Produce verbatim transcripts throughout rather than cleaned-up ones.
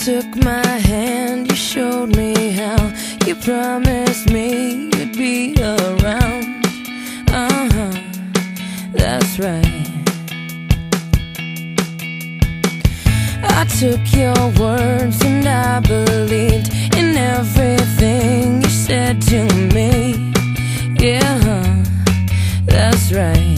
took my hand, you showed me how. You promised me you'd be around. Uh-huh, that's right. I took your words and I believed in everything you said to me. Yeah, that's right.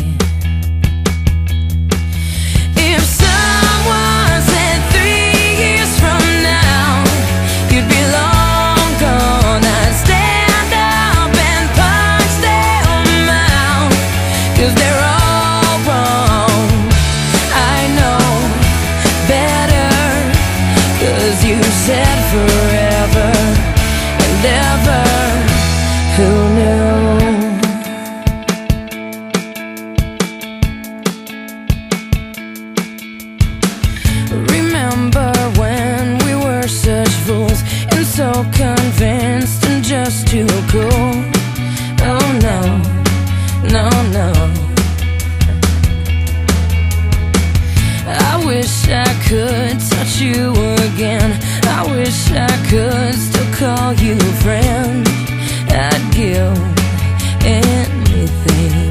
If someone said three years from now you'd be long gone, I'd stand up and punch them out, 'cause they're all wrong. I know better, 'cause you said forever and ever. Who knew? Remember when we were such fools and so convinced and just too cool? Oh no, no, no. I wish I could touch you again. I wish I could still call you friend. I'd give anything.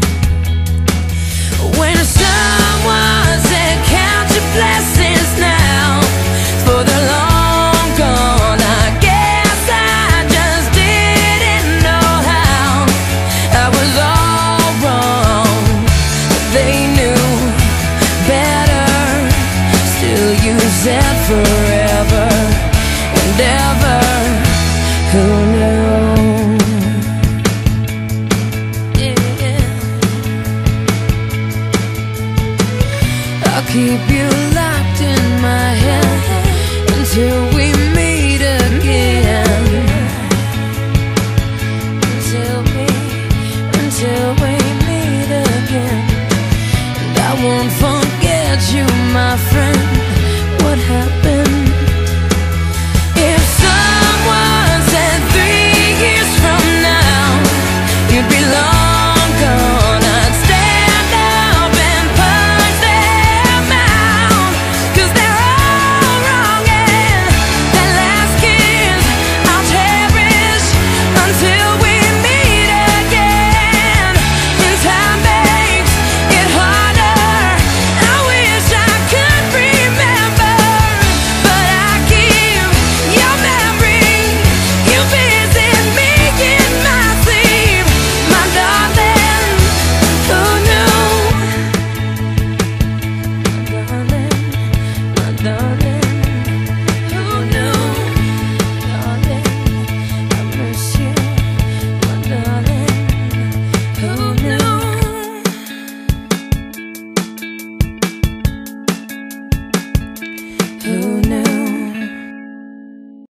When someone said count your blessings now, for the long gone, I guess I just didn't know how. I was all wrong, but they knew better. Still you said forever and ever. Who knew? I'll keep you locked in my head until